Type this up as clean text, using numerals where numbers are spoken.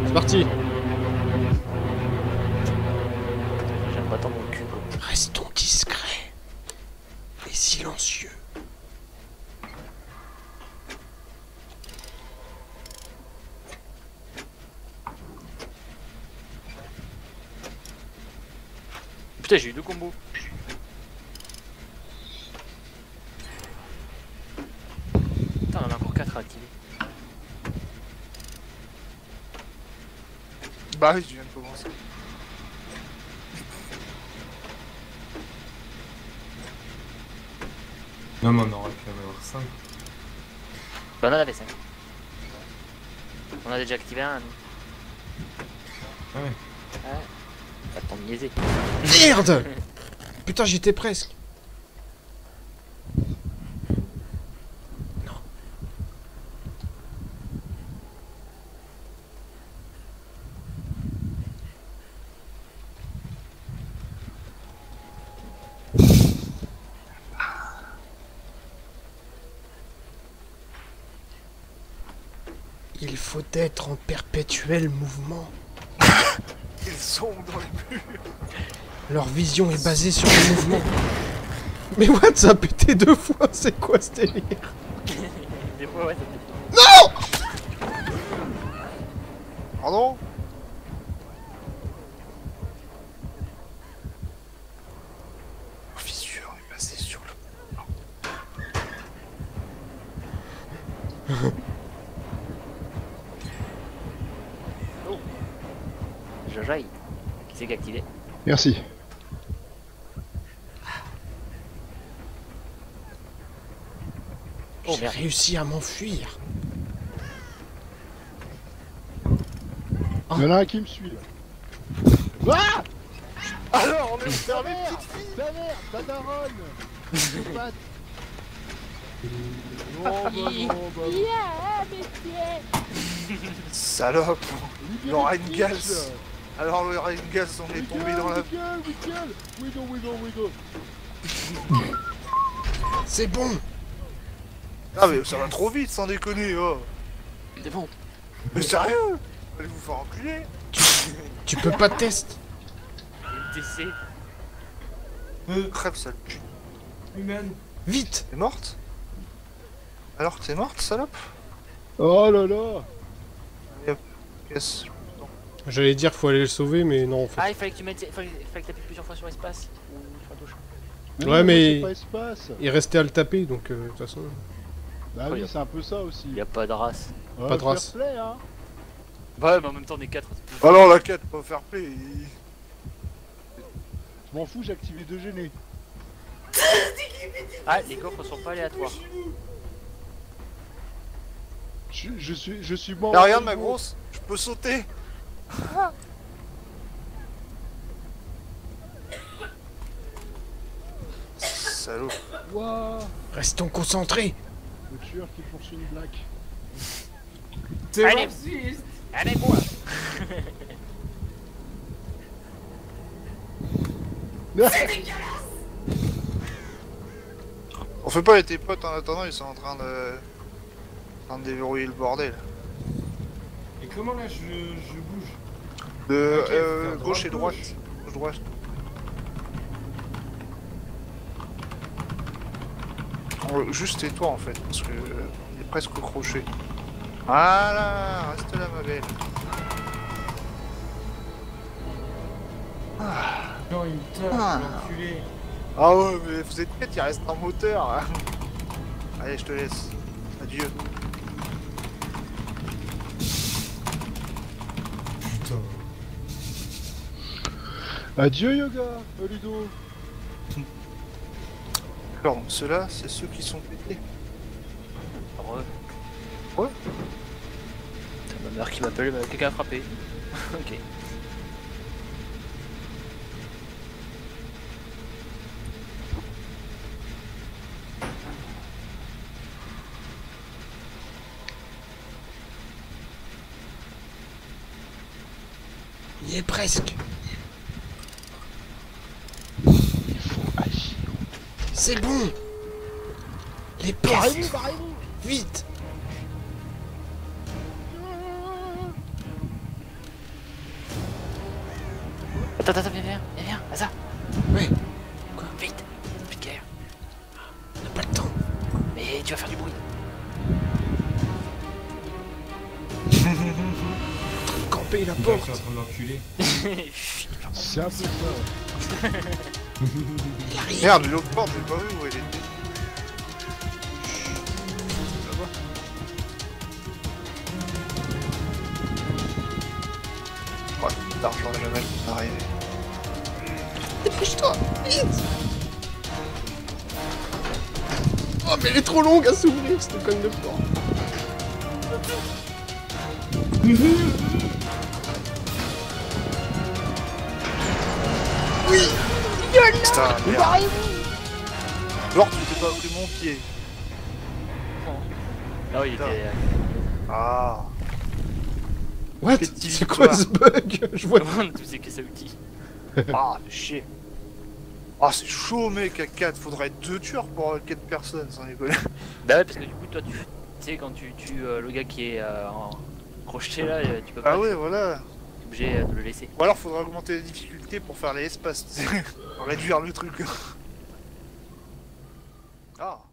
C'est parti. J'aime pas tant mon cul. Restons discrets et silencieux. Putain, j'ai eu 2 combos. Putain, on en a encore 4 à activer. Bah oui, je viens de commencer. Non, mais on aurait pu en avoir 5. Bah on en avait 5. On a déjà activé un, nous. Ah ouais. Ouais. Pas tant de niaiser. Merde. Putain, j'étais presque. Non. Il faut être en perpétuel mouvement. Ils sont dans le mur. Leur vision est basée sur le mouvement. Mais what, ça a pété 2 fois, c'est quoi ce délire? Des fois, ouais, ça fait. Pardon? Leur vision est basée sur le... Jajaï. Qui c'est qui a activé? Merci. Oh J'ai merde. réussi à m'enfuir. Il y en a un qui me suit là. Ah! Alors, on est Ta fermé, mère! petite fille! Ta mère! Ta daronne! Je patte. Non, bah non, bah non. Salope! Wiggle, Laura bitch. Ingalls. Alors, le Ringas, on est tombé dans la... Wiggle. C'est bon. Ah mais ça va trop vite, sans déconner, oh! C'est bon. Mais sérieux? Allez vous faire enculer! Tu peux pas tester. TC. Crève, sale cul. Humaine. Vite. T'es morte? Alors que t'es morte, salope? Oh là là! Allez hop, casse. J'allais dire qu'il faut aller le sauver, mais non en fait. Ah, il fallait que tu mettes. Il fallait que t'appuies plusieurs fois sur espace. Ou sur la touche. Ouais, mais- C'est pas espace. Il restait à le taper, donc de toute façon. Bah oui, c'est un peu ça aussi. Il y a pas de race. pas de race. Fair play, hein. Ouais, mais en même temps, on est 4. Alors la quête, pas fair play. Je m'en fous, j'ai activé 2 gênés. Ah, les coffres sont pas aléatoires. Je suis mort. Là, regarde ma grosse, je peux sauter. Salaud. Wouah! Restons concentrés. Le tueur qui poursuit une blague. C'est Allez. raciste. Allez, moi. On fait pas les tes potes en attendant, ils sont en train de déverrouiller le bordel. Et comment là je bouge? De Ok, faire gauche et droite. droite, Gauche, droite. Juste tais-toi en fait, parce que il est presque au crochet. Voilà, reste là ma belle. Non, il me tape, Ah. l'enculé. Ah ouais, mais vous êtes bête, il reste un moteur. Allez, je te laisse. Adieu. Putain. Adieu Yoga, Ludo. Alors, donc ceux-là, c'est ceux qui sont pétés. Heureux. Ouais. T'as ma mère qui m'appelle, quelqu'un a frappé. Ok. Il y est presque. C'est bon. Les portes. Vite. Attends, viens, Asa. Ouais, Vite, plus de guerre. on n'a pas le temps. Mais tu vas faire du bruit. Camper la Je suis porte. en train d'enculer. C'est un peu ça. Merde, l'autre porte, j'ai pas vu où elle était. Là-bas. Ouais, l'argent jamais arrivé. Dépêche-toi, vite. Oh, mais elle est trop longue à s'ouvrir, cette conne de porte. Putain, merde. Genre, tu t'es pas pris mon pied. Ah oui, il était. Ah. What? Petite C'est quoi victoire. ce bug? Je vois. Tout c'est que ça outil. Ah, fait chier. Ah, c'est chaud, mec, à 4. Faudrait être 2 tueurs pour 4 personnes, sans déconner. Bah ouais, parce que du coup, toi, tu sais, quand tu tues le gars qui est en crocheté là, tu peux pas. Ah ouais, voilà. T'es obligé de le laisser. Ou alors, faudrait augmenter la difficulté pour faire les espaces, tu sais. Pour réduire le truc. Ah.